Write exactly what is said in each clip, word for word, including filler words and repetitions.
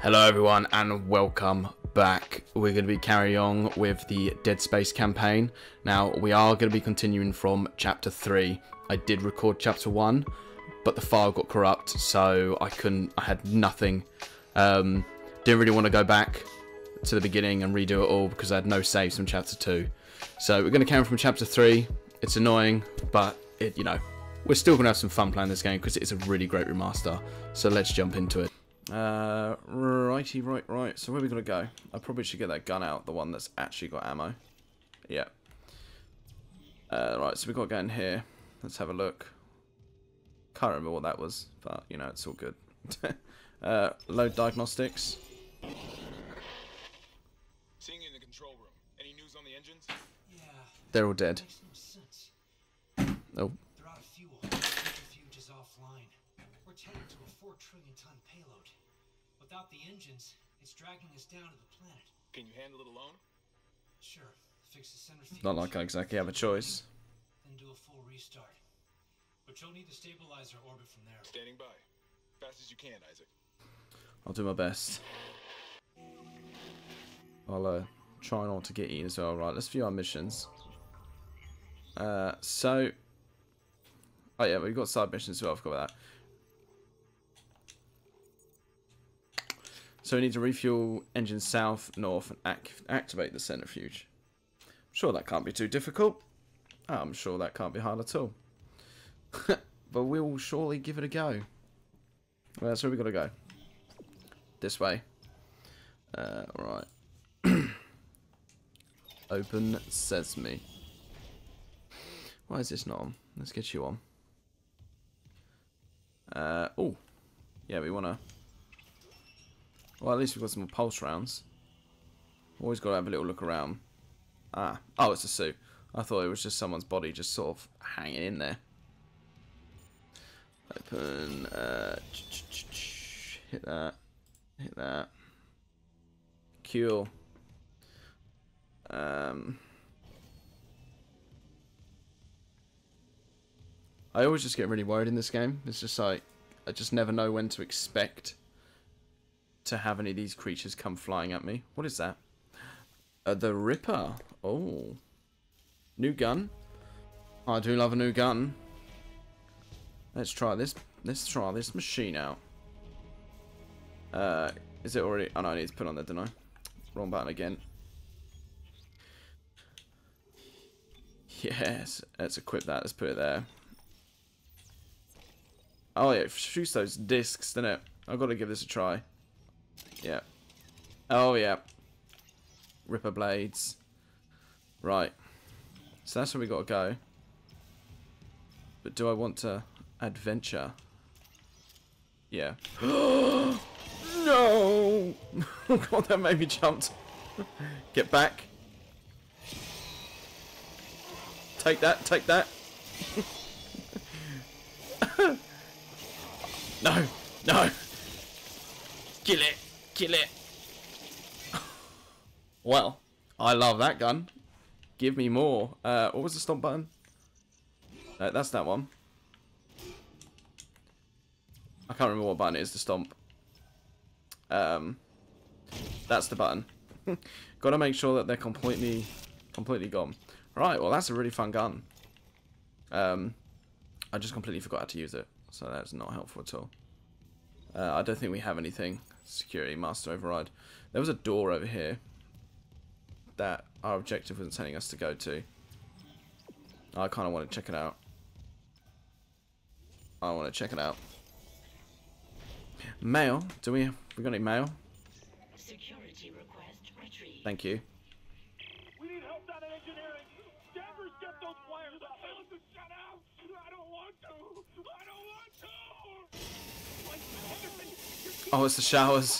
Hello everyone and welcome back. We're going to be carrying on with the Dead Space campaign. Now we are going to be continuing from chapter three. I did record chapter one, but the file got corrupt, so I couldn't, I had nothing. Um, didn't really want to go back to the beginning and redo it all because I had no saves from chapter two. So we're going to carry on from chapter three. It's annoying, but it, you know, we're still going to have some fun playing this game because it's a really great remaster. So let's jump into it. Uh, righty, right, right. So where are we going to go? I probably should get that gun out, the one that's actually got ammo. Yeah. Uh, right, so we've got to go in here. Let's have a look. Can't remember what that was, but, you know, it's all good. uh, load diagnostics. Seeing you in the control room. Any news on the engines? Yeah. They're all dead. Makes no sense. Oh. They're out of fuel. Centrifuge is offline. We're tending to a four trillion ton payload. Without the engines, it's dragging us down to the planet. Can you handle it alone? Sure. Fix the centrifuge. Not like I exactly have a choice. Then do a full restart. But you'll need to stabilize our orbit from there. Standing by. Fast as you can, Isaac. I'll do my best. I'll uh, try not to get eaten as well. Right, let's view our missions. Uh, so... Oh yeah, we've got side missions as well, I forgot about that. So we need to refuel engine south, north, and act activate the centrifuge. I'm sure that can't be too difficult. I'm sure that can't be hard at all. But we'll surely give it a go. Well, that's where we got to go. This way. Uh, right. Open sesame. Why is this not on? Let's get you on. Uh, oh. Yeah, we want to... Well, at least we've got some pulse rounds. Always got to have a little look around. Ah. Oh, it's a suit. I thought it was just someone's body just sort of hanging in there. Open. Uh, hit that. Hit that. Cool. Um... I always just get really worried in this game. It's just like, I just never know when to expect to have any of these creatures come flying at me. What is that? Uh, the Ripper. Oh. New gun. I do love a new gun. Let's try this. Let's try this machine out. Uh, is it already? Oh no, I need to put on there, don't I? Wrong button again. Yes. Let's equip that. Let's put it there. Oh yeah, it shoots those discs, doesn't it? I've got to give this a try. Yeah. Oh yeah. Ripper blades. Right. So that's where we got to go. But do I want to adventure? Yeah. No! Oh god, that made me jump. Get back. Take that, take that. No, no. Kill it, kill it. Well, I love that gun. Give me more. Uh, what was the stomp button? Uh, that's that one. I can't remember what button it is to stomp. Um, that's the button. Got to make sure that they're completely, completely gone. Right. Well, that's a really fun gun. Um, I just completely forgot how to use it. So that's not helpful at all. Uh, I don't think we have anything. Security, master override. There was a door over here that our objective wasn't telling us to go to. I kind of want to check it out. I want to check it out. Mail? Do we? We got any mail? Security request retrieved. Thank you. We need help down in engineering. Danvers, get those wires up. Tell us to shut out. I don't want to. I don't want to. Oh, it's the showers.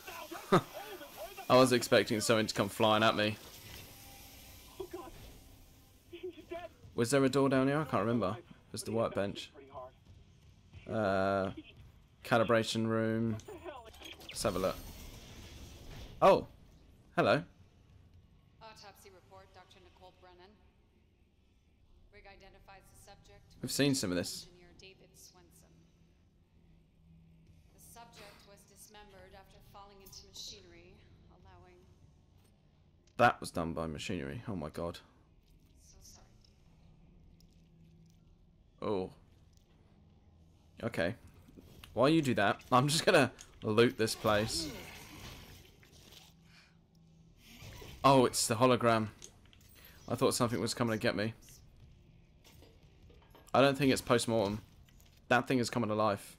I was expecting something to come flying at me. Oh god. He's dead. Was there a door down here? I can't remember. There's the workbench. Uh, calibration room. Let's have a look. Oh, hello. Autopsy report, Doctor Nicole Brennan. Rig identifies the subject. We've seen some of this. Engineer David Swenson. The subject was dismembered after falling into machinery, allowing... That was done by machinery. Oh my god. So sorry. Oh. Okay. While you do that, I'm just gonna loot this place. Oh, it's the hologram. I thought something was coming to get me. I don't think it's post-mortem. That thing is coming to life.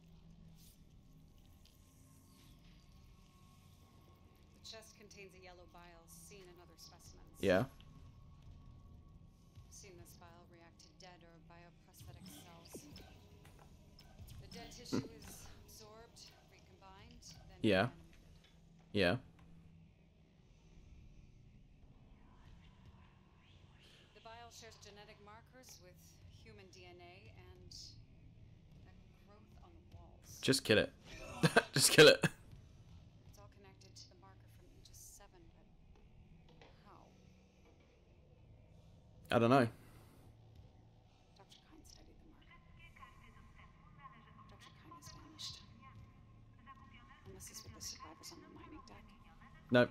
The chest contains a yellow bile seen in other specimens. Yeah. I've seen this bile react to dead or bioprosthetic cells. The dead tissue is absorbed, recombined, then Yeah. reanimated. Yeah. The bile shares genetic markers with human D N A and a growth on the walls. Just kill it. Just kill it. It's all connected to the marker from Aegis seven, but how? I don't know. Doctor Kine studied the marker. Doctor Kine has vanished. Unless he's with the survivors on the mining deck. Nope.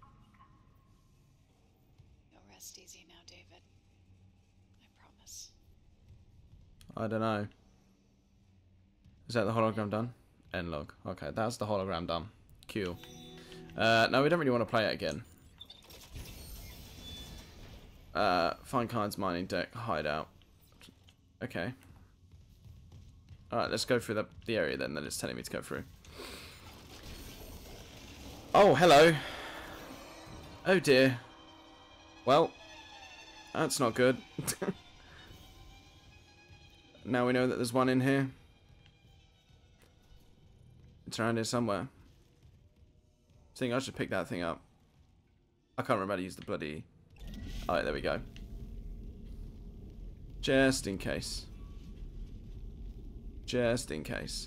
You'll rest easy now, David. I promise. I don't know. Is that the hologram done? End log. Okay, that's the hologram done. Cool. Uh, no, we don't really want to play it again. Uh, find Kine's mining deck, hideout. Okay. Alright, let's go through the, the area then that it's telling me to go through. Oh, hello. Oh dear. Well, that's not good. Now we know that there's one in here. It's around here somewhere. I think I should pick that thing up. I can't remember how to use the bloody... Alright, there we go. Just in case. Just in case.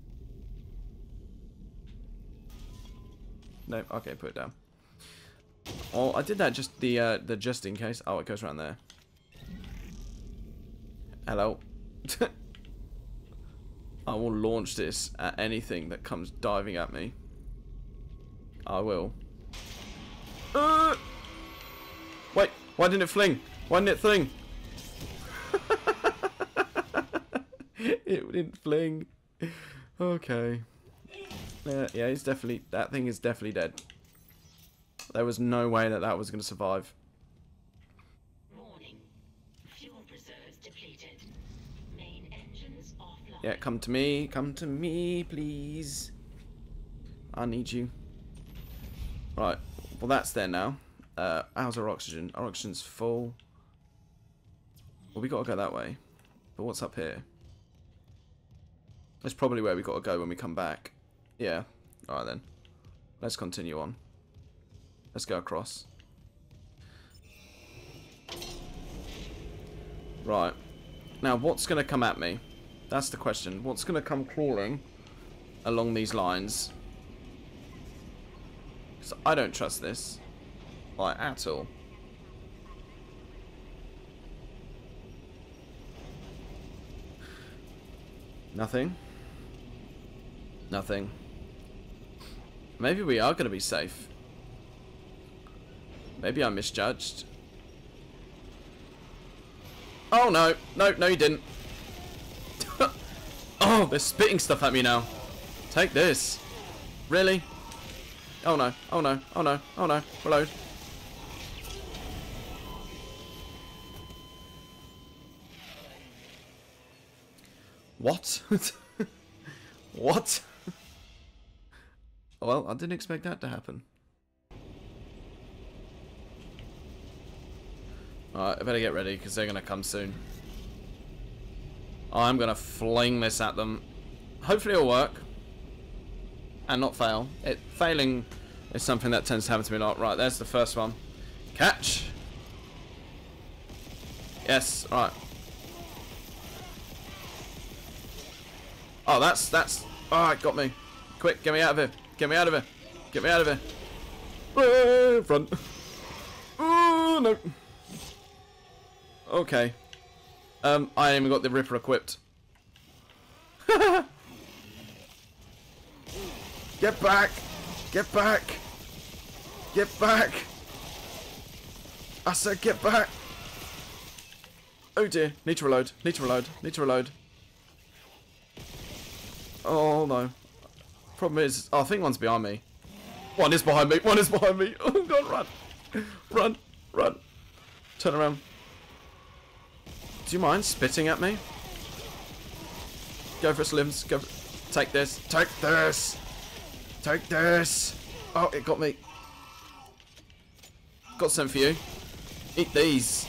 Nope, okay, put it down. Oh, I did that just the uh, the just in case. Oh, it goes around there. Hello. I will launch this at anything that comes diving at me. I will. Uh! Wait, why didn't it fling? Why didn't it fling? It didn't fling. Okay. Yeah, yeah, he's definitely... That thing is definitely dead. There was no way that that was going to survive. Warning. Fuel reserves depleted. Main engines offline. Yeah, come to me. Come to me, please. I need you. Right. Well, that's there now. Uh, how's our oxygen? Our oxygen's full. Well, we got to go that way. But what's up here? That's probably where we got to go when we come back. Yeah. Alright then. Let's continue on. Let's go across. Right. Now, what's going to come at me? That's the question. What's going to come crawling along these lines? Because I don't trust this. Like, at all. Nothing. Nothing. Maybe we are going to be safe. Maybe I misjudged. Oh no, no, no you didn't. Oh, they're spitting stuff at me now. Take this. Really? Oh no, oh no, oh no, oh no, reload. What? What? Well, I didn't expect that to happen. Alright, I better get ready because they're going to come soon. I'm going to fling this at them. Hopefully it'll work. And not fail. It failing is something that tends to happen to me a lot. Right, there's the first one. Catch! Yes, alright. Oh, that's, that's... Alright, got me. Quick, get me out of here. Get me out of here. Get me out of here. Uh, front. Oh, no. Okay. Um, I ain't even got the Ripper equipped. Get back! Get back! Get back! I said get back! Oh dear, need to reload, need to reload, need to reload. Oh no. Problem is, oh, I think one's behind me. One is behind me, one is behind me. Oh god, run. Run, run. Turn around. Do you mind spitting at me? Go for slims, go for... Take this, take this! Take this! Oh, it got me. Got some for you. Eat these.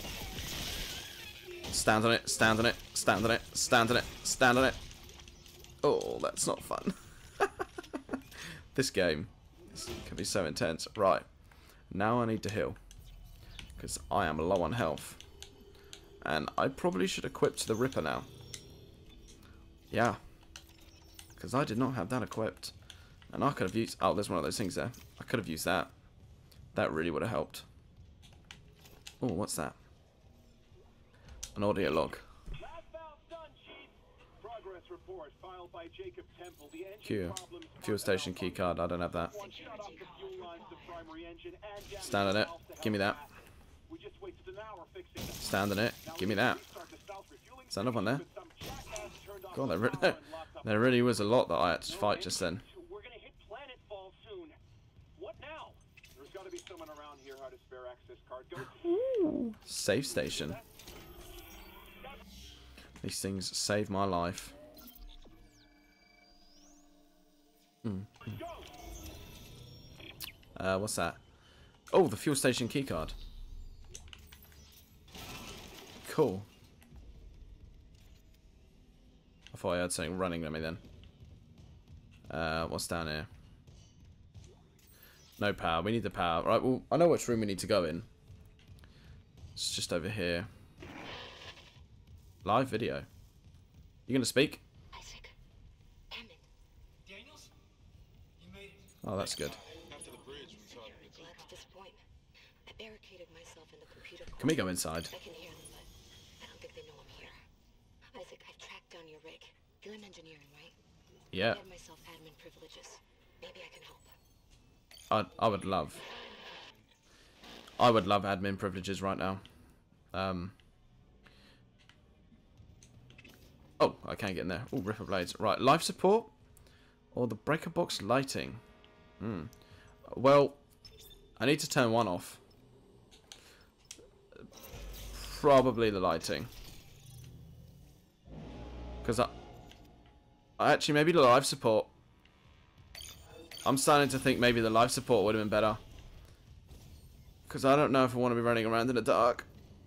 Stand on it, stand on it, stand on it, stand on it, stand on it. Oh, that's not fun. This game this can be so intense. Right. Now I need to heal. Because I am low on health. And I probably should equip the Ripper now. Yeah. Because I did not have that equipped. And I could have used... Oh, there's one of those things there. I could have used that. That really would have helped. Oh, what's that? An audio log. Q. Fuel station keycard. I don't have that. Stand on it. Give me that. Stand on it. Give me that. Stand up on there. God, there, re there really was a lot that I had to fight just then. We're gonna hit Planetfall soon. What now? There's gotta be someone around here how to spare access card. Go. Save station. These things save my life. Mm. Uh, what's that? Oh, the fuel station keycard. Cool. I thought I heard something running at me then. Uh, what's down here? No power. We need the power. Right, well, I know which room we need to go in. It's just over here. Live video. You gonna speak? Isaac. Damn it. Daniels? You made it. Oh, that's good. After the bridge, we saw Security the glad at this point. I barricaded myself in the computer core. Can we go inside? I can hear them, but I don't think they know I'm here. Isaac, I've tracked down your rig. You're in engineering, right? Yeah. I have myself admin privileges. Maybe I can help. I I would love. I would love admin privileges right now. Um. Oh, I can't get in there. Oh, Ripper blades. Right, life support or the breaker box lighting. Hmm. Well, I need to turn one off. Probably the lighting. Because I, I actually maybe the life support. I'm starting to think maybe the life support would have been better. Because I don't know if I want to be running around in the dark.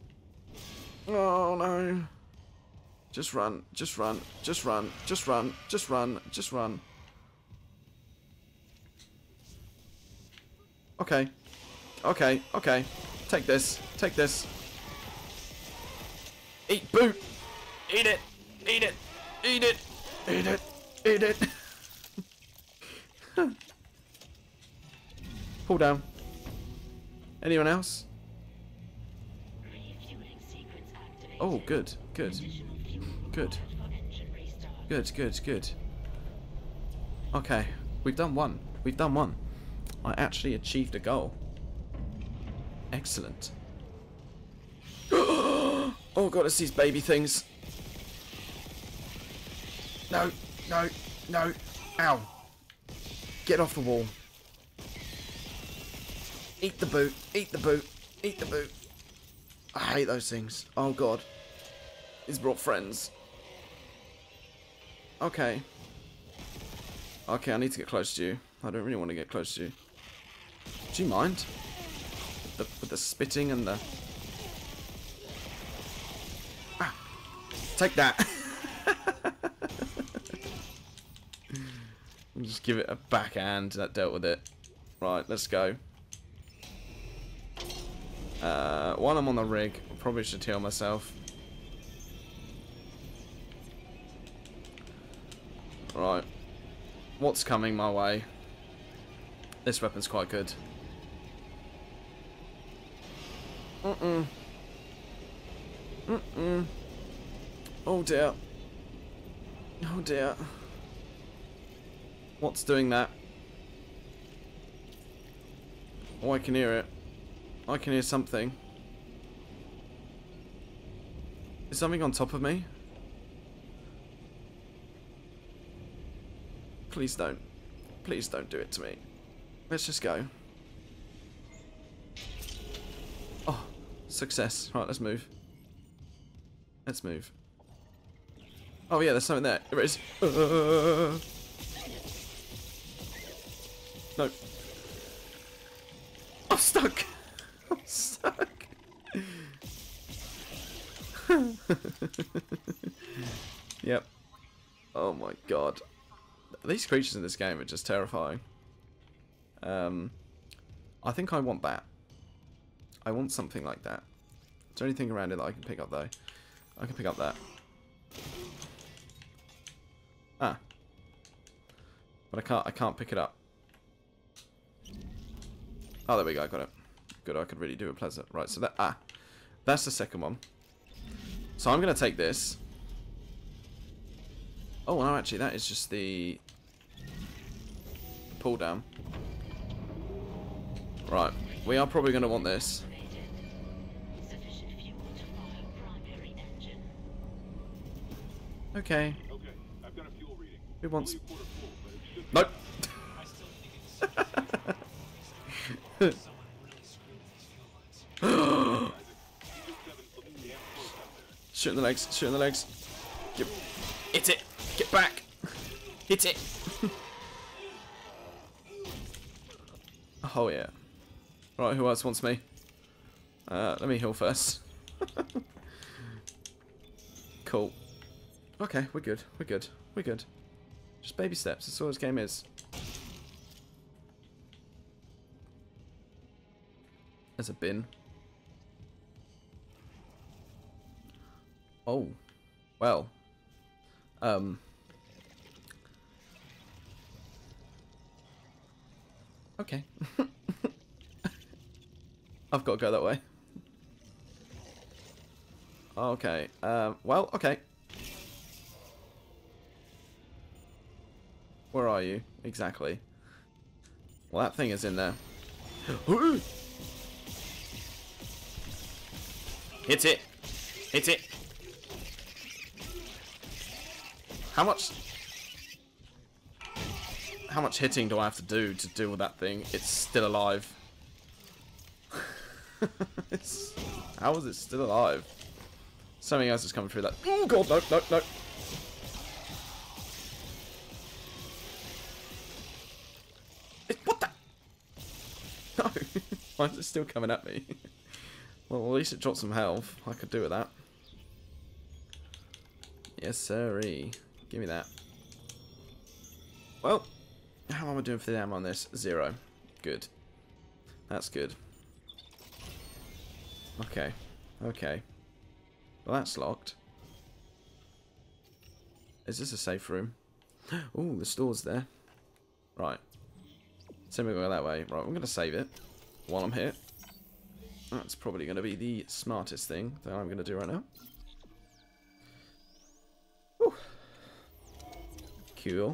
Oh no. Just run, just run, just run, just run, just run, just run. Okay. Okay, okay. Take this, take this. Eat boot! Eat it! Eat it! Eat it! Eat it! Eat it! Pull down. Anyone else? Refueling sequence activated. Oh, good, good. Additional fuel Good. required for engine restart. Good, good, good. Okay, we've done one. We've done one. I actually achieved a goal. Excellent. Oh god, it's these baby things. No, no, no. Ow. Get off the wall. Eat the boot. Eat the boot. Eat the boot. I hate those things. Oh god. He's brought friends. Okay. Okay, I need to get close to you. I don't really want to get close to you. Do you mind? With the, with the spitting and the... Ah. Take that. Just give it a backhand. That dealt with it. Right, let's go. Uh, while I'm on the rig, I probably should heal myself. Right. What's coming my way? This weapon's quite good. Mm-mm. Mm-mm. Oh dear. Oh dear. What's doing that? Oh, I can hear it. I can hear something. Is something on top of me? Please don't. Please don't do it to me. Let's just go. Oh, success. Right, let's move. Let's move. Oh yeah, there's something there. There it is. Uh, no. I'm stuck. I'm stuck. Yep. Oh my god. These creatures in this game are just terrifying. Um, I think I want that. I want something like that. Is there anything around it that I can pick up though? I can pick up that. Ah. But I can't I can't pick it up. Oh, there we go, I got it. Good, I could really do a pleasant. Right, so that ah. That's the second one. So I'm gonna take this. Oh no, actually that is just the pull down. Right, we are probably gonna want this. Okay. Okay, I've got a fuel reading. Who wants? Only a quarter full, but it should Nope. I still need to get this. Someone really screwed with these fuel lines. Shoot in the legs. Shoot in the legs. Get, hit it. Get back. Hit it. Oh yeah. Right, who else wants me? Uh, let me heal first. Cool. Okay, we're good. We're good. We're good. Just baby steps. That's all this game is. There's a bin. Oh. Well. Um. Okay. I've got to go that way. Okay. Um. Well, okay. Where are you? Exactly. Well, that thing is in there. Hit it. Hit it. How much... How much hitting do I have to do to deal with that thing? It's still alive. It's, how is it still alive? Something else is coming through that. Oh god, no, no, no. It, what the? No. Why is it still coming at me? Well, at least it dropped some health. I could do with that. Yes, sirree. Give me that. Well, how am I doing for the ammo on this? Zero. Good. That's good. Okay. Okay. Well, that's locked. Is this a safe room? Ooh, the store's there. Right. So we're going to go that way. Right, I'm going to save it while I'm here. That's probably going to be the smartest thing that I'm going to do right now. Whew. Cool.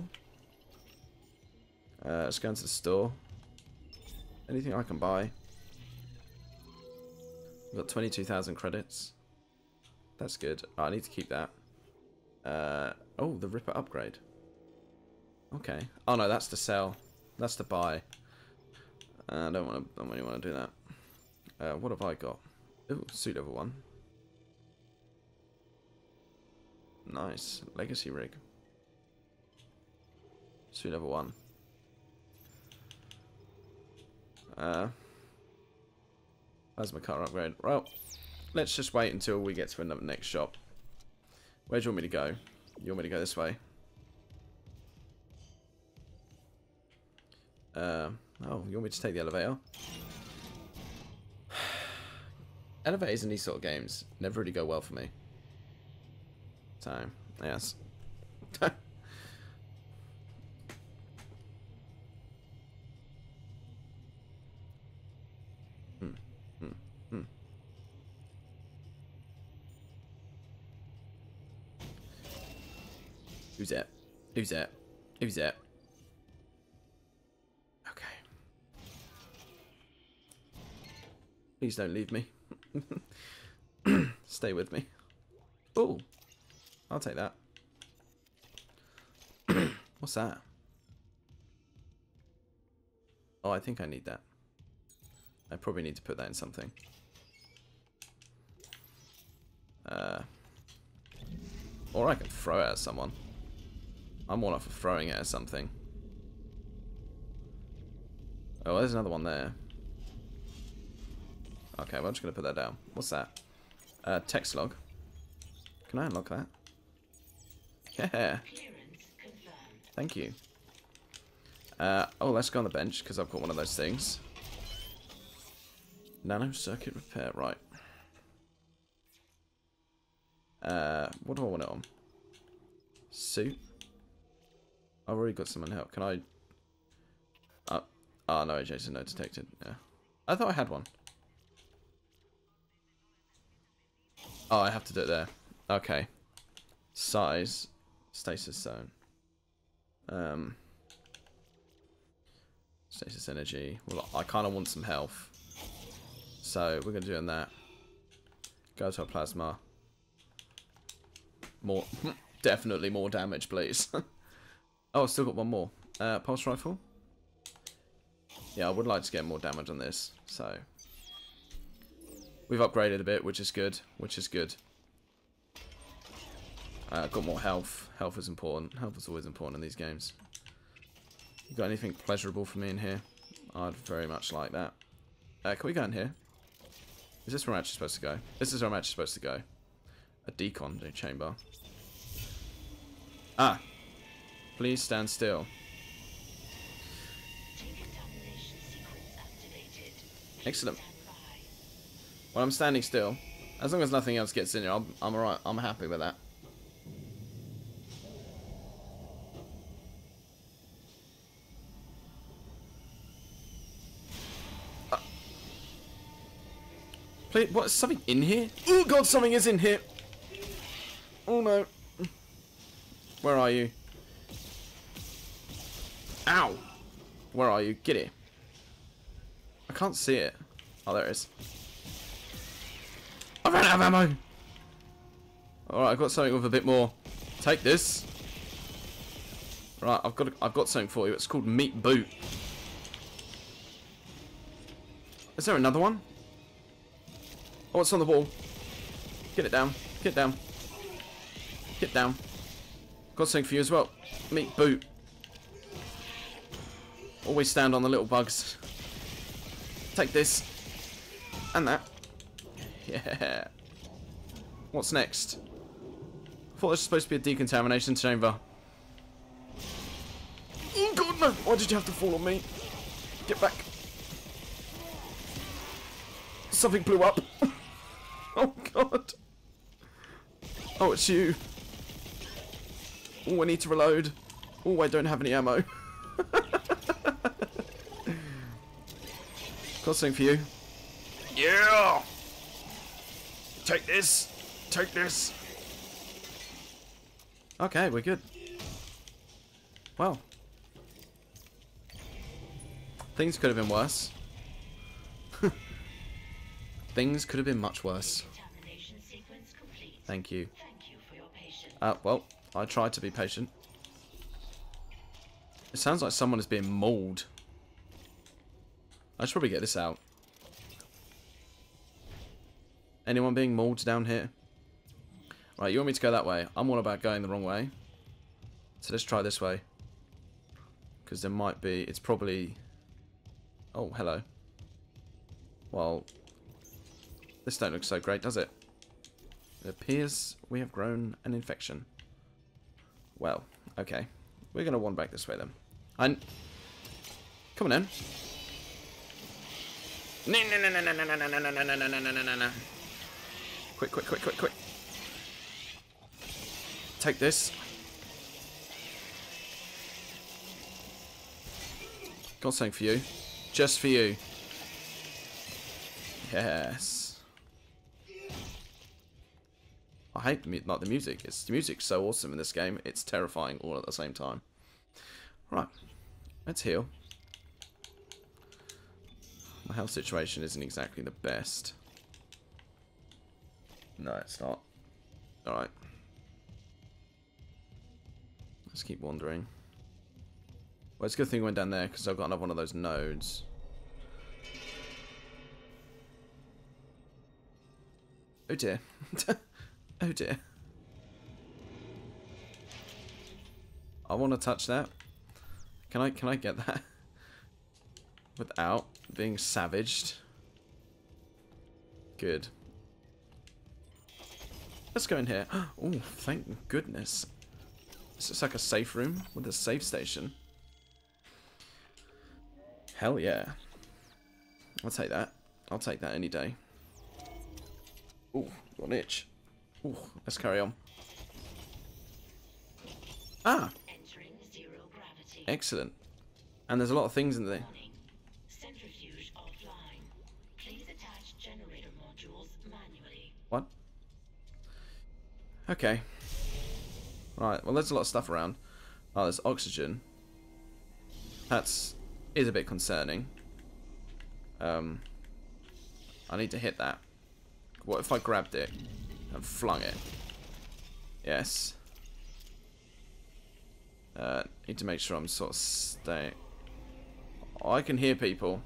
Uh, let's go into the store. Anything I can buy. We've got twenty-two thousand credits. That's good. Oh, I need to keep that. Uh, oh, the Ripper upgrade. Okay. Oh no, that's to sell. That's to buy. Uh, I don't want to. Don't really want to do that. Uh, what have I got? Ooh, suit level one. Nice. Legacy rig. Suit level one. Uh, plasma cutter upgrade. Well, let's just wait until we get to the next shop. Where do you want me to go? You want me to go this way? Uh, oh, you want me to take the elevator? Elevators in these sort of games never really go well for me. So, yes. hmm. Hmm. Hmm. Who's that? Who's that? Who's that? Okay. Please don't leave me. Stay with me. Oh, I'll take that. What's that? Oh, I think I need that. I probably need to put that in something. Uh, or I can throw it at someone. I'm all up for throwing it at something. Oh, there's another one there. Okay, well, I'm just going to put that down. What's that? Uh, text log. Can I unlock that? Yeah. Thank you. Uh, oh, let's go on the bench, because I've got one of those things. Nano circuit repair, right. Uh, what do I want it on? Suit? I've already got someone help. Can I... Uh, oh, no, Jason, no detected. Yeah. I thought I had one. Oh, I have to do it there. Okay. Size. Stasis zone. Um... Stasis energy. Well, I kind of want some health. So, we're going to do in that. Go to our plasma. More. Definitely more damage, please. Oh, I've still got one more. Uh, pulse rifle. Yeah, I would like to get more damage on this. So, we've upgraded a bit, which is good. Which is good. Uh, got more health. Health is important. Health is always important in these games. You got anything pleasurable for me in here? I'd very much like that. Uh, can we go in here? Is this where I'm actually supposed to go? This is where I'm actually supposed to go. A decon chamber. Ah! Please stand still. Excellent. Well, I'm standing still. As long as nothing else gets in here, I'm, I'm alright. I'm happy with that. What, is something in here? Oh god, something is in here! Oh no. Where are you? Ow! Where are you? Get here. I can't see it. Oh, there it is. I ran out of ammo! Alright, I've got something with a bit more. Take this. Right, I've got, I've got something for you. It's called Meat Boot. Is there another one? Oh, it's on the wall. Get it down. Get down. Get down. Got something for you as well. Meat boot. Always stand on the little bugs. Take this. And that. Yeah. What's next? I thought this was supposed to be a decontamination chamber. Oh god, no! Why did you have to fall on me? Get back. Something blew up. Oh god. Oh, it's you. Oh, I need to reload. Oh, I don't have any ammo. Got something for you. Yeah! Take this. Take this. Okay, we're good. Well. Things could have been worse. Things could have been much worse. Thank you. Uh, well, I tried to be patient. It sounds like someone is being mauled. I should probably get this out. Anyone being mauled down here? Right, you want me to go that way? I'm all about going the wrong way. So let's try this way. Because there might be... It's probably... Oh, hello. Well... This don't look so great, does it? It appears we have grown an infection. Well, okay. We're going to wander back this way then. I... Come on in. No, no, no, no, no, no, no, no, no, no, no, no, no, no, no. Quick, quick, quick, quick, quick. Take this. Got something for you. Just for you. Yes. I hate the, mu not the music. It's the music's so awesome in this game. It's terrifying all at the same time. Right. Let's heal. My health situation isn't exactly the best. No, it's not. Alright. Let's keep wandering. Well, it's a good thing we went down there, because I've got another one of those nodes. Oh dear. Oh dear. I want to touch that. Can I, can I get that? Without being savaged. Good. Let's go in here. Oh, thank goodness. Is this like a safe room with a safe station? Hell yeah. I'll take that. I'll take that any day. Ooh, got an itch. Ooh, let's carry on. Ah! Entering zero gravity. Excellent. And there's a lot of things in there. Warning. Centrifuge offline. Please attach generator modules manually. What? Okay. Right, well there's a lot of stuff around. Oh, there's oxygen. That's is a bit concerning. Um, I need to hit that. What if I grabbed it and flung it? Yes. Uh, need to make sure I'm sort of staying. Oh, I can hear people.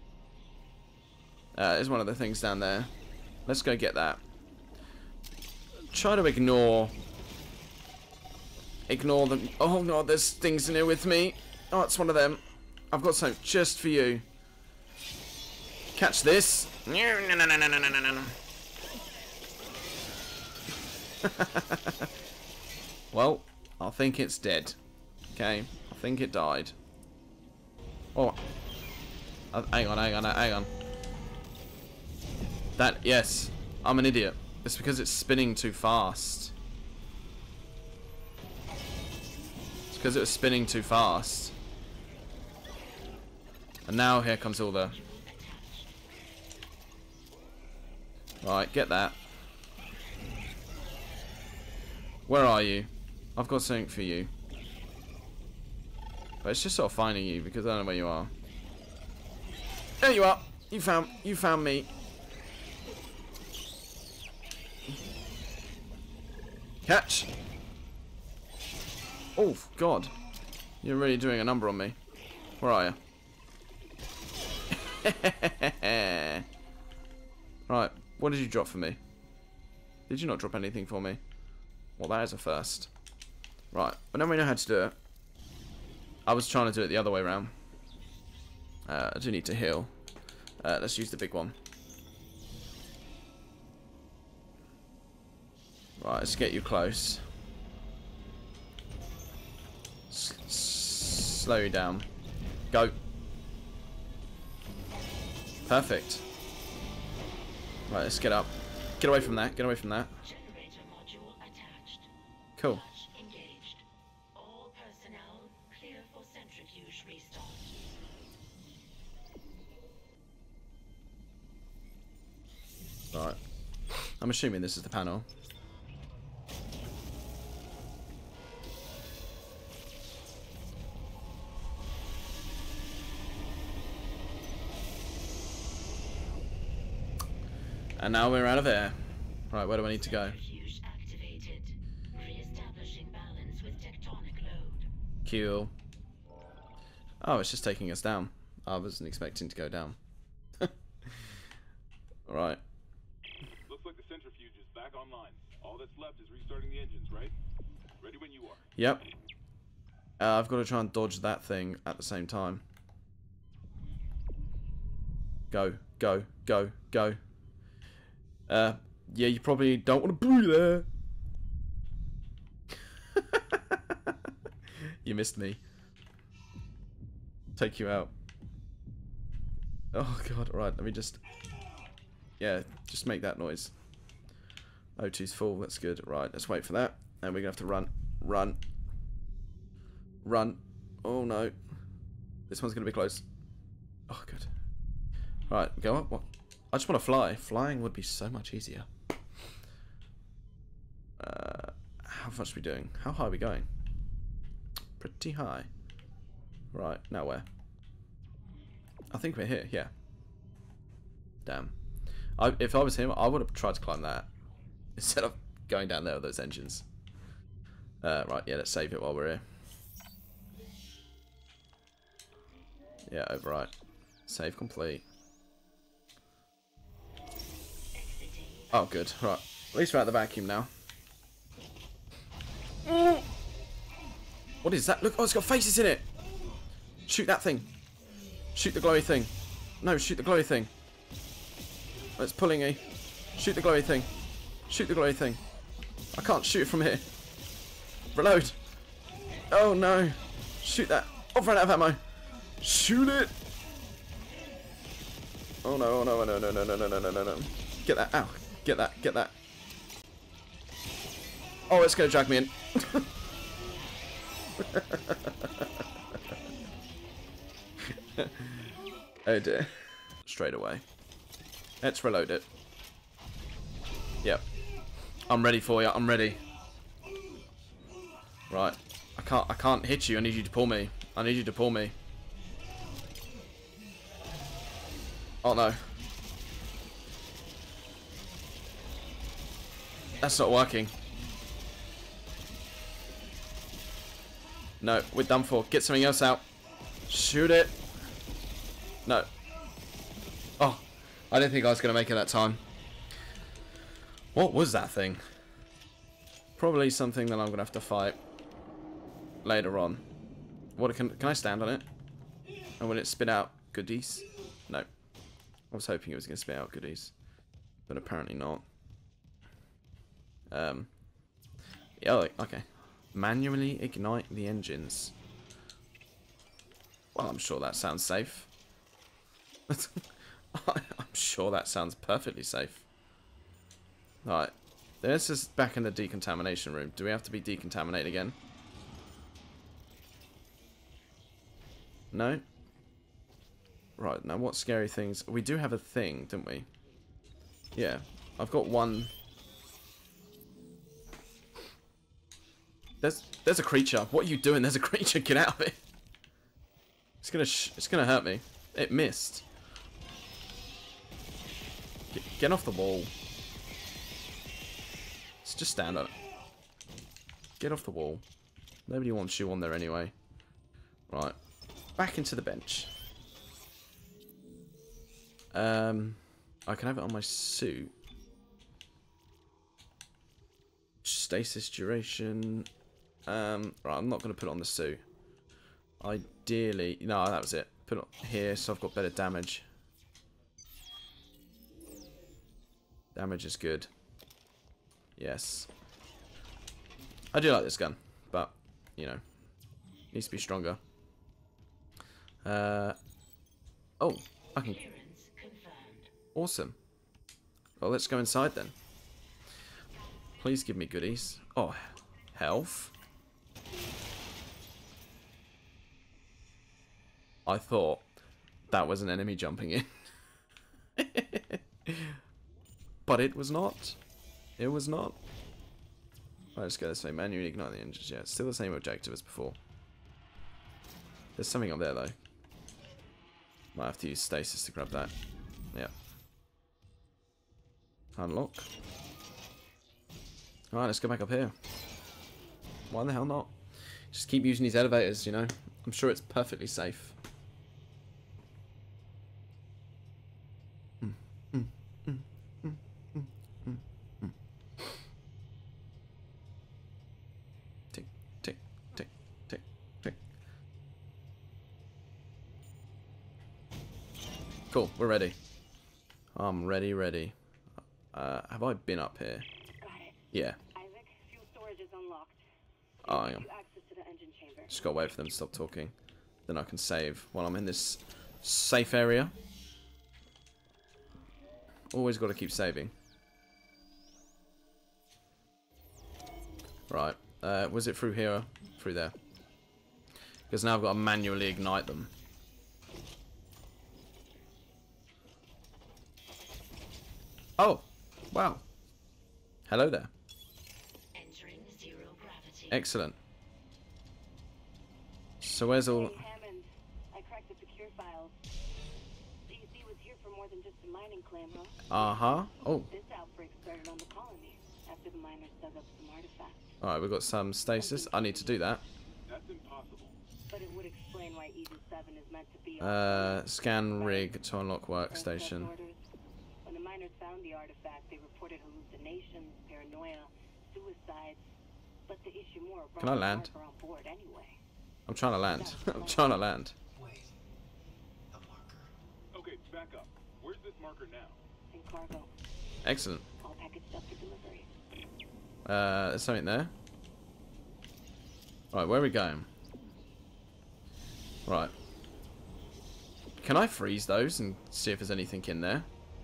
Uh, there's one of the things down there. Let's go get that. Try to ignore. Ignore them. Oh no, there's things in here with me. Oh, it's one of them. I've got something just for you. Catch this. No, no, no, no, no, no, no, no. Well, I think it's dead. Okay, I think it died. Oh, uh, hang on, hang on, hang on. That, yes, I'm an idiot. It's because it's spinning too fast. It's because it was spinning too fast. And now here comes all the... Right, get that. Where are you? I've got something for you. But it's just sort of finding you because I don't know where you are. There you are. You found you found me. Catch. Oh God. You're really doing a number on me. Where are you? Right, what did you drop for me? Did you not drop anything for me? Well, that is a first. Right, but now we know how to do it. I was trying to do it the other way around. Uh, I do need to heal. Uh, let's use the big one. Right, let's get you close. S slow you down. Go. Perfect. Right, let's get up. Get away from that. Get away from that. Generator module attached. Cool. Flash engaged. All personnel clear for centrifuge restart. Right. I'm assuming this is the panel. And now we're out of air. Right, where do I need to go? Centrifuge activated. Re-establishing balance with tectonic load. Cool. Oh, it's just taking us down. I wasn't expecting to go down. Alright. Looks like the centrifuge is back online. All that's left is restarting the engines, right? Ready when you are. Yep. Uh, I've got to try and dodge that thing at the same time. Go, go, go, go. Uh, yeah, you probably don't want to be there. You missed me. Take you out. Oh god, right, let me just... Yeah, just make that noise. O two's full, that's good. Right, let's wait for that. And we're going to have to run. Run. Run. Oh no. This one's going to be close. Oh, good. Right, go up. What? I just want to fly. Flying would be so much easier. Uh, how much are we doing? How high are we going? Pretty high. Right, now where? I think we're here, yeah. Damn. I, if I was him, I would have tried to climb that instead of going down there with those engines. Uh, right, yeah, let's save it while we're here. Yeah, override. Save complete. Oh, good. Right. At least we're out the vacuum now. What is that? Look, oh, it's got faces in it. Shoot that thing. Shoot the glowy thing. No, shoot the glowy thing. Oh, it's pulling me. Shoot the glowy thing. Shoot the glowy thing. I can't shoot it from here. Reload. Oh no. Shoot that. Oh, I've run out of ammo. Shoot it. Oh no, oh no, no, no, no, no, no, no, no, no. Get that. Ow. Get that. Get that. Oh, it's going to drag me in. Oh dear. Straight away. Let's reload it. Yep. I'm ready for you. I'm ready. Right. I can't I can't hit you. I need you to pull me. I need you to pull me. Oh no. That's not working. No, we're done for. Get something else out. Shoot it. No. Oh, I didn't think I was going to make it that time. What was that thing? Probably something that I'm going to have to fight later on. What can, can I stand on it? And will it spit out goodies? No. I was hoping it was going to spit out goodies. But apparently not. Um. Yeah, okay. Manually ignite the engines. Well, I'm sure that sounds safe. I'm sure that sounds perfectly safe. Alright. This is back in the decontamination room. Do we have to be decontaminated again? No? Right, now what scary things... We do have a thing, don't we? Yeah. I've got one... There's there's a creature. What are you doing? There's a creature. Get out of it. It's gonna sh it's gonna hurt me. It missed. Get, get off the wall. Let's just stand on it. Get off the wall. Nobody wants you on there anyway. Right. Back into the bench. Um, I can have it on my suit. Stasis duration. Um, right, I'm not going to put it on the suit. Ideally, no, that was it. Put it here, so I've got better damage. Damage is good. Yes. I do like this gun, but, you know, needs to be stronger. Uh, oh, I can... Awesome. Well, let's go inside then. Please give me goodies. Oh, health. I thought that was an enemy jumping in. But it was not. It was not. Right, let's go this way. Manually ignite the engines. Yeah, it's still the same objective as before. There's something up there, though. Might have to use stasis to grab that. Yeah. Unlock. Alright, let's go back up here. Why the hell not? Just keep using these elevators, you know. I'm sure it's perfectly safe. Mm, mm, mm, mm, mm, mm, mm. Tick, tick, tick, tick, tick. Cool, we're ready. I'm ready, ready. Uh, have I been up here? Yeah. Isaac, fuel storage is unlocked. Oh, hang on. Access to the engine chamber. Just gotta wait for them to stop talking. Then I can save while I'm in this safe area. Always gotta keep saving. Right. Uh, was it through here? Through there. Because now I've got to manually ignite them. Oh! Wow. Hello there. Entering zero gravity. Excellent. So where's all... Hey, Hammond. I cracked the secure files. D C was here for more than just a mining claim, huh? Uh-huh. Oh. This outbreak started on the colony after the miners dug up some artifacts. Alright, we've got some stasis. I need to do that. That's impossible. But it would explain why Aegis seven is meant to be. Uh, scan rig to unlock workstation. When the miners found the artifact, they reported hallucinations, paranoia, suicides. But the Ishimura brought Can I land? the marker on board anyway. I'm trying to land. I'm trying to land. Wait. The marker. Okay, back up. Where's this marker now? In cargo, Excellent. all packaged up for delivery. Uh, there's something there. Right, where are we going? Right. Can I freeze those and see if there's anything in there?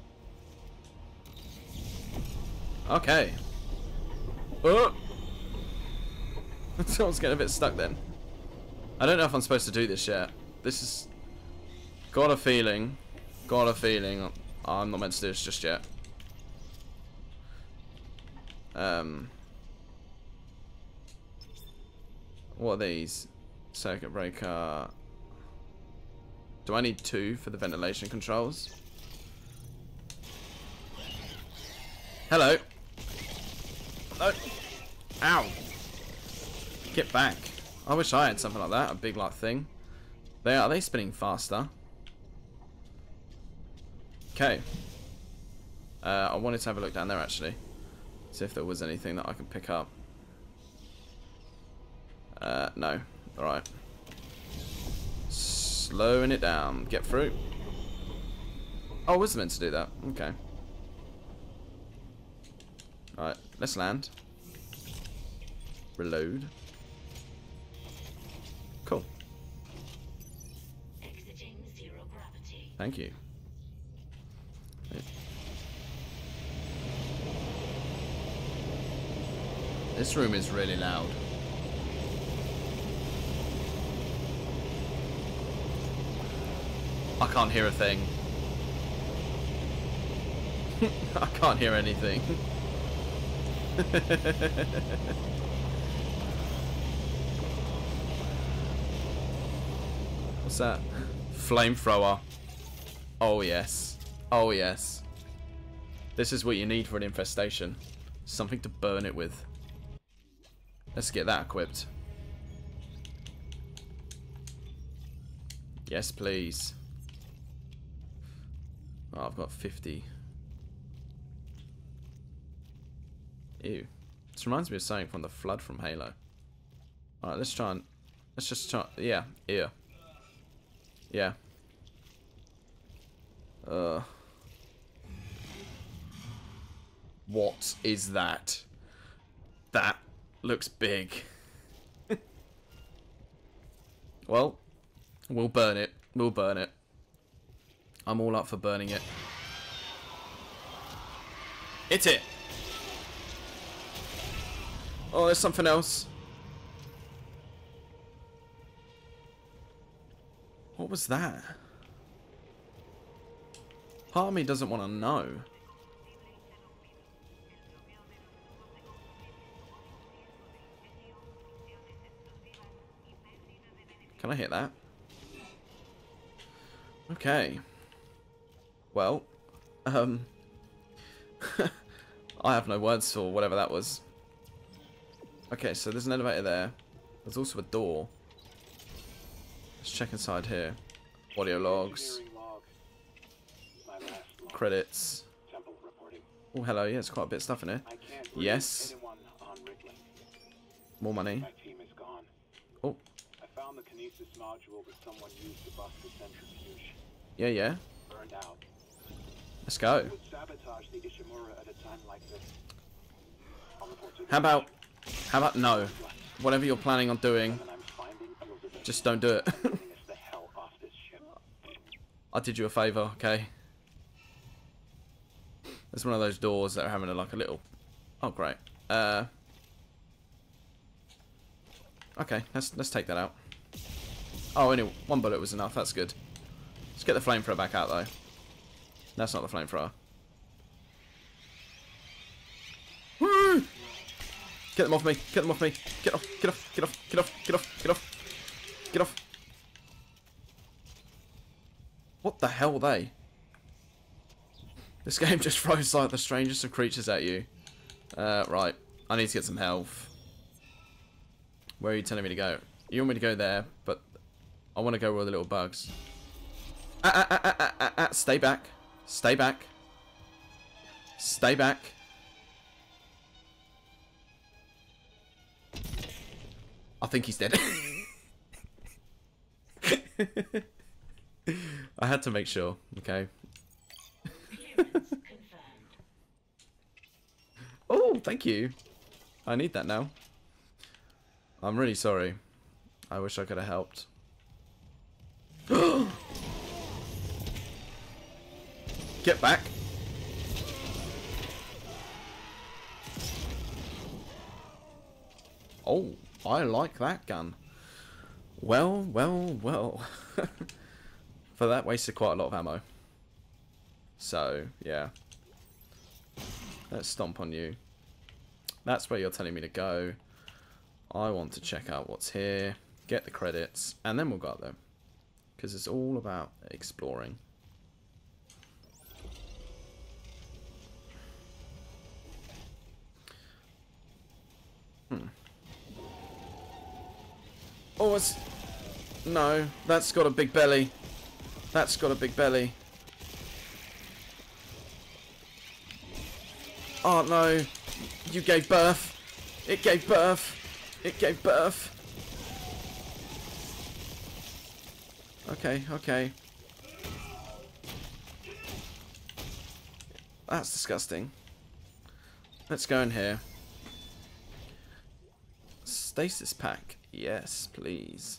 Okay. Oh! I was getting a bit stuck then. I don't know if I'm supposed to do this yet. This is... Got a feeling. Got a feeling. I'm not meant to do this just yet. Um... What are these? Circuit breaker. Do I need two for the ventilation controls? Hello. No. Ow. Get back. I wish I had something like that. A big like thing. They are they spinning faster? Okay. Uh, I wanted to have a look down there actually. See if there was anything that I could pick up. Uh, no. Alright. Slowing it down. Get through. Oh, I was meant to do that. Okay. Alright, let's land. Reload. Cool. Exiting zero gravity. Thank you. This room is really loud. I can't hear a thing. I can't hear anything. What's that? Flamethrower. Oh yes. Oh yes. This is what you need for an infestation. Something to burn it with. Let's get that equipped. Yes, please. Oh, I've got fifty. Ew. This reminds me of something from the Flood from Halo. Alright, let's try and... Let's just try... Yeah, ew. Yeah. Uh... What is that? That looks big. Well, we'll burn it. We'll burn it. I'm all up for burning it. Hit it! Oh, there's something else. What was that? Part of me doesn't want to know. Can I hit that? Okay. Well, um, I have no words for whatever that was. Okay, so there's an elevator there. There's also a door. Let's check inside here. Audio logs. Log. My last log. Credits. Temple reporting. Oh, hello. Yeah, there's quite a bit of stuff in here. I can't reach Yes. anyone on Rickling. More money. My team is gone. Oh, I found the kinesis module that someone used to bust the centrifuge. yeah, yeah. Burned out. Let's go. Who would sabotage the Ishimura at a time like this? I'll report to the How about, how about no? Whatever you're planning on doing, and I'm finding Elizabeth just don't do it. and getting us the hell off this ship. I did you a favour, okay? There's one of those doors that are having a, like a little... Oh, great. Uh... Okay, let's let's take that out. Oh, only one bullet was enough. That's good. Let's get the flamethrower back out, though. That's not the flamethrower. Woo! Get them off me. Get them off me. Get off. Get off. Get off. Get off. Get off. Get off. Get off. What the hell were they? This game just throws like the strangest of creatures at you. Uh, right. I need to get some health. Where are you telling me to go? You want me to go there, but I want to go where all the little bugs. Ah, ah, ah, ah, ah, ah, ah. Stay back. Stay back. Stay back. I think he's dead. I had to make sure, okay. Oh, thank you. I need that now. I'm really sorry. I wish I could have helped. Get back. Oh, I like that gun. Well, well, well. For that, wasted quite a lot of ammo. So, yeah. Let's stomp on you. That's where you're telling me to go. I want to check out what's here, get the credits, and then we'll go up there. Because it's all about exploring. Hmm. Oh, it's... No, that's got a big belly. That's got a big belly. Oh, no. You gave birth. It gave birth. It gave birth. Okay, okay. That's disgusting. Let's go in here. Stasis pack. Yes, please.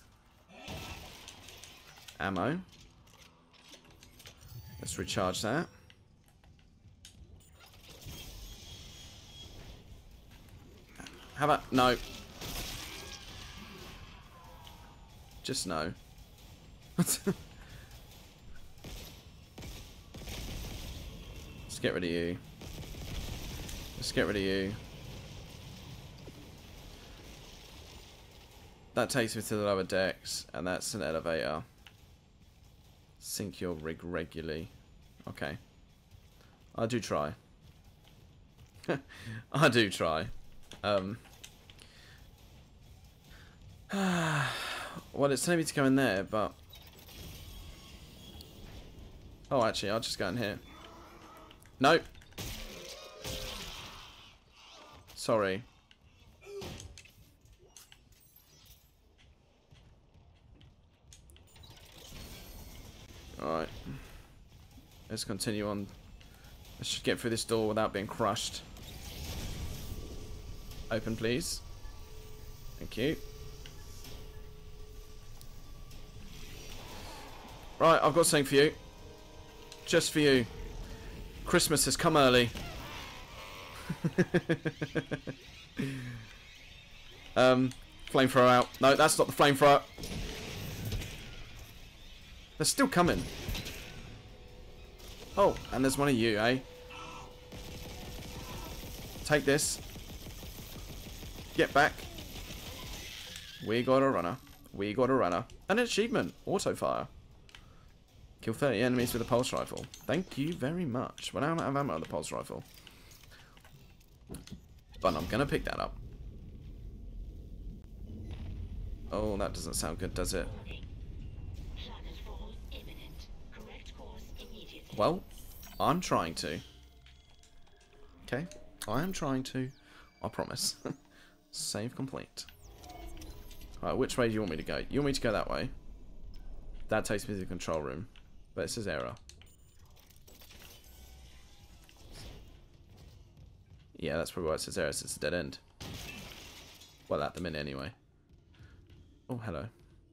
Ammo. Let's recharge that. How about... No. Just no. Let's get rid of you. Let's get rid of you. That takes me to the lower decks, and that's an elevator. Sync your rig regularly. Okay. I do try. I do try. Um. Well, it's telling me to go in there, but... Oh, actually, I'll just go in here. Nope. Sorry. Alright. Let's continue on. I should get through this door without being crushed. Open, please. Thank you. Right, I've got something for you. Just for you. Christmas has come early. um, flamethrower out. No, that's not the flamethrower. They're still coming. Oh, and there's one of you, eh? Take this. Get back. We got a runner. We got a runner. And an achievement. Auto fire. Kill thirty enemies with a pulse rifle. Thank you very much. Well, now I have ammo on the pulse rifle. But I'm going to pick that up. Oh, that doesn't sound good, does it? Well, I'm trying to. Okay, I am trying to. I promise. Save complete. Right, which way do you want me to go? You want me to go that way? That takes me to the control room. But it says error. Yeah, that's probably why it says error. It's a dead end. Well, at the minute anyway. Oh, hello.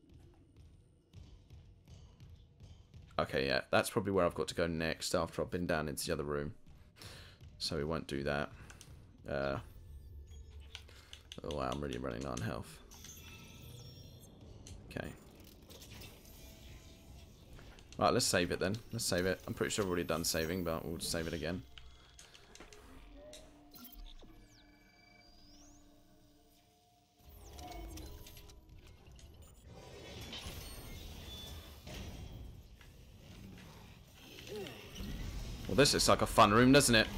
Okay, yeah, that's probably where I've got to go next after I've been down into the other room. So we won't do that. Uh, oh, wow, I'm really running on health. Okay. Right, let's save it then. Let's save it. I'm pretty sure I've already done saving, but we'll just save it again. Well, this looks like a fun room, doesn't it?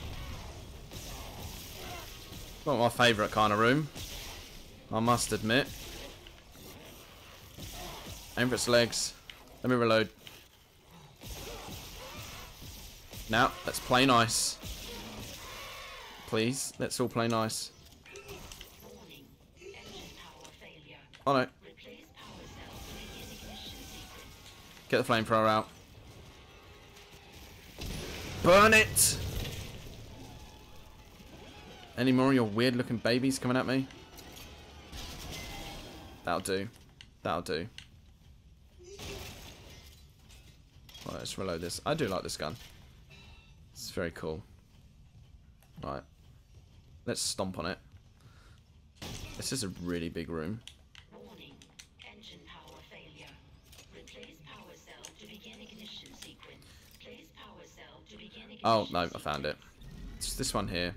Not my favourite kind of room, I must admit. Aim for its legs. Let me reload. Now, let's play nice. Please, let's all play nice. Warning. Engine power failure. Oh no. Replace power cells to begin ignition sequence. Get the flamethrower out. Burn it! Any more of your weird looking babies coming at me? That'll do. That'll do. Right, let's reload this. I do like this gun. It's very cool. Right. Let's stomp on it. This is a really big room. Warning. Engine power failure. Replace power cell to begin ignition sequence. Place power cell to begin ignition Oh, no, I sequence. found it. It's this one here.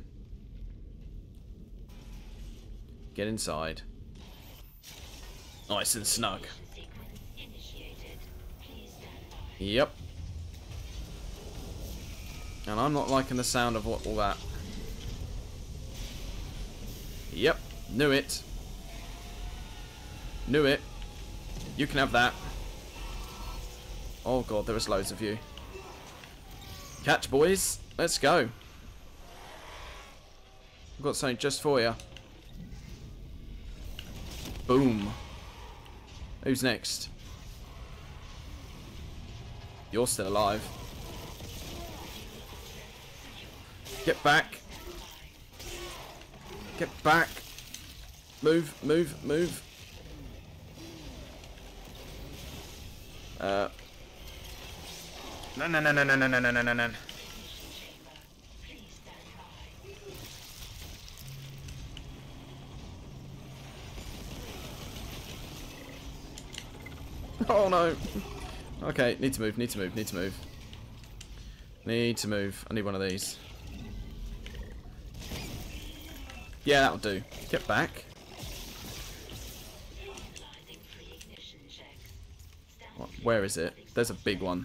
Get inside. Nice and snug. Ignition sequence initiated. Please stand by. Yep. And I'm not liking the sound of what, all that. Yep. Knew it. Knew it. You can have that. Oh god, there is loads of you. Catch, boys. Let's go. I've got something just for you. Boom. Who's next? You're still alive. Get back. Get back. Move, move, move. Uh. No, no, no, no, no, no, no, no, no, no, no. Please stand by. Oh no. Okay, need to move, need to move, need to move. Need to move. I need one of these. Yeah, that'll do. Get back. Utilizing pre-ignition checks. Stand What, where is it? There's a big one.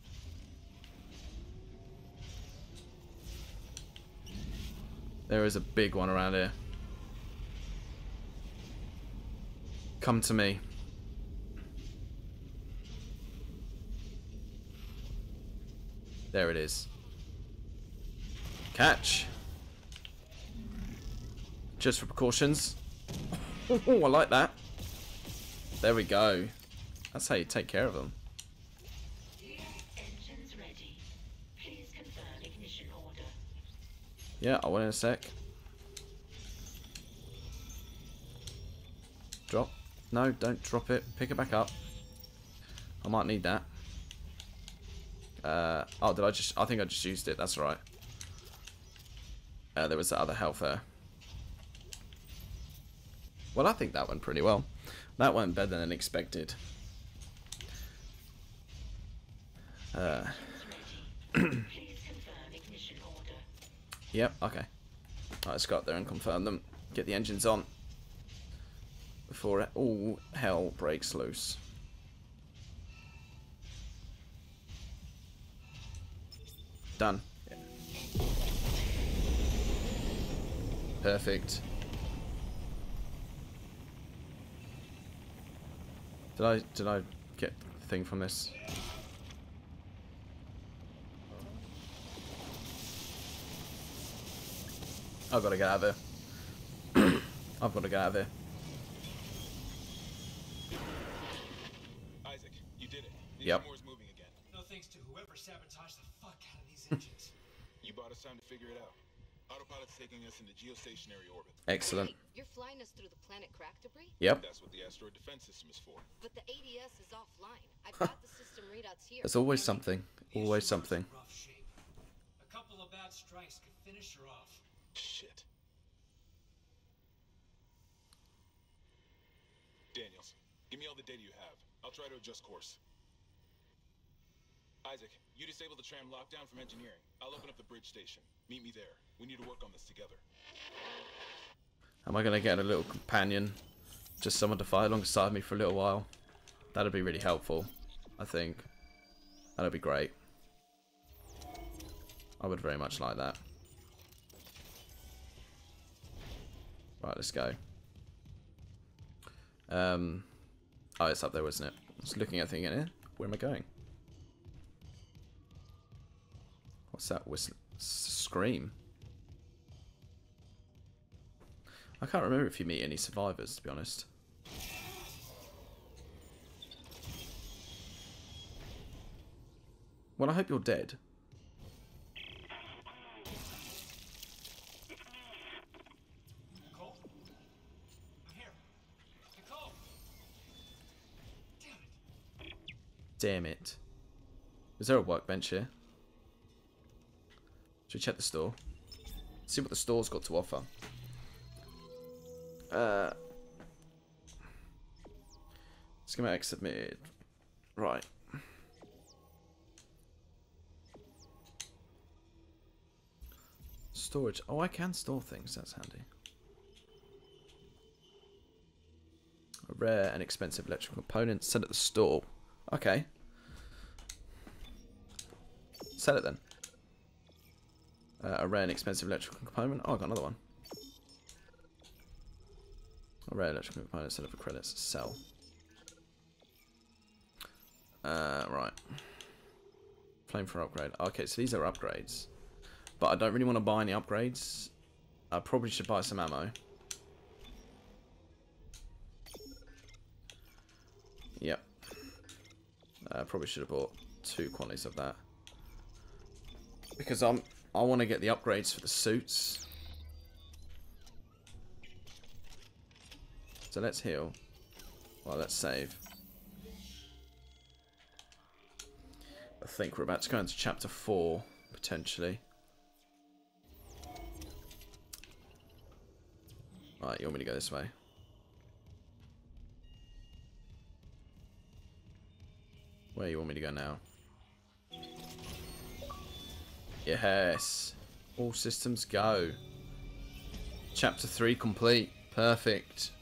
There is a big one around here. Come to me. There it is. Catch. Just for precautions. Oh, I like that. There we go. That's how you take care of them. Engines ready. Please confirm ignition order. Yeah, I will in a sec. Drop. No, don't drop it. Pick it back up. I might need that. Uh, oh, did I just... I think I just used it. That's right. Uh, there was that other health there. Well, I think that went pretty well. That went better than expected. Uh, Please confirm ignition order. yep, okay. Right, let's go up there and confirm them. Get the engines on. Before all hell breaks loose. Done. Perfect. Did I did I get the thing from this? I've got to get out of here. I've got to get out of here. Isaac, you did it. The Yep. Moore's moving again. No thanks to whoever sabotaged the fuck out of these engines. You bought us time to figure it out. Autopilot's taking us into geostationary orbit. Excellent. Wait, you're flying us through the planet crack debris? Yep. That's what the asteroid defense system is for. But the A D S is offline. I've got the system readouts here. There's always something. Always something. Rough shape. A couple of bad strikes could finish her off. Shit. Daniels, give me all the data you have. I'll try to adjust course. Isaac, you disable the tram lockdown from engineering. I'll open up the bridge station. Meet me there. We need to work on this together. Am I going to get a little companion? Just someone to fight alongside me for a little while? That'd be really helpful, I think. That'd be great. I would very much like that. Right, let's go. Um, oh, it's up there, wasn't it? I was looking at thinking, eh, where am I going? What's that? Whistle? Scream? I can't remember if you meet any survivors, to be honest. Well, I hope you're dead. Nicole? I'm here. Nicole! Damn it. Damn it. Is there a workbench here? Should we check the store? See what the store's got to offer. Uh, schematic submitted. Right. Storage. Oh, I can store things. That's handy. A rare and expensive electrical component. Sell at the store. Okay. Sell it then. Uh, a rare and expensive electrical component. Oh, I got another one. A rare electrical component. Sell it for credits. Sell. Uh, right. Flame for upgrade. Okay, so these are upgrades. But I don't really want to buy any upgrades. I probably should buy some ammo. Yep. I uh, probably should have bought two quantities of that. Because I'm, I want to get the upgrades for the suits. So let's heal. Well, let's save. I think we're about to go into chapter four, potentially. Right, you want me to go this way? Where you want me to go now? Yes. All systems go. Chapter three complete. Perfect.